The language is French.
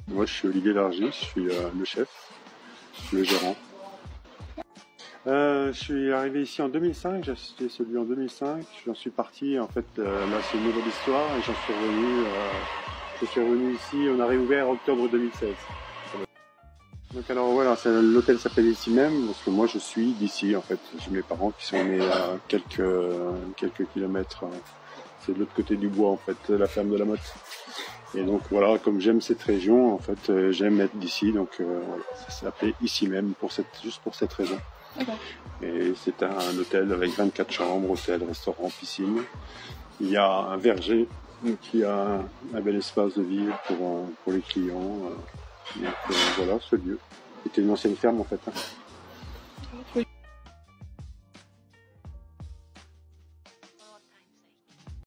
Moi, je suis Olivier Largy, je suis le chef, le gérant. Je suis arrivé ici en 2005, j'ai acheté celui en 2005. J'en suis parti, en fait, là c'est une nouvelle histoire et je suis revenu ici, on a réouvert en octobre 2016. Donc alors voilà, l'hôtel s'appelle ici même, parce que moi je suis d'ici en fait. J'ai mes parents qui sont nés à quelques kilomètres. C'est de l'autre côté du bois en fait, la ferme de la Motte. Et donc voilà, comme j'aime cette région, en fait, j'aime être d'ici, donc voilà, ça s'est appelé ici même, juste pour cette raison. Okay. Et c'est un hôtel avec 24 chambres, hôtel, restaurant, piscine. Il y a un verger qui a un bel espace de vie pour les clients. Donc voilà, ce lieu. C'était une ancienne ferme en fait. Oui.